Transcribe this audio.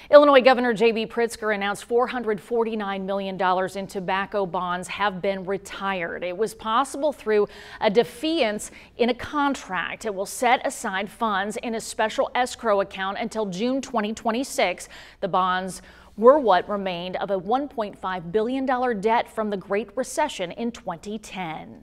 Illinois Governor J.B. Pritzker announced $449 million in tobacco bonds have been retired. It was possible through a defiance in a contract. It will set aside funds in a special escrow account until June 2026. The bonds were what remained of a $1.5 billion debt from the Great Recession in 2010.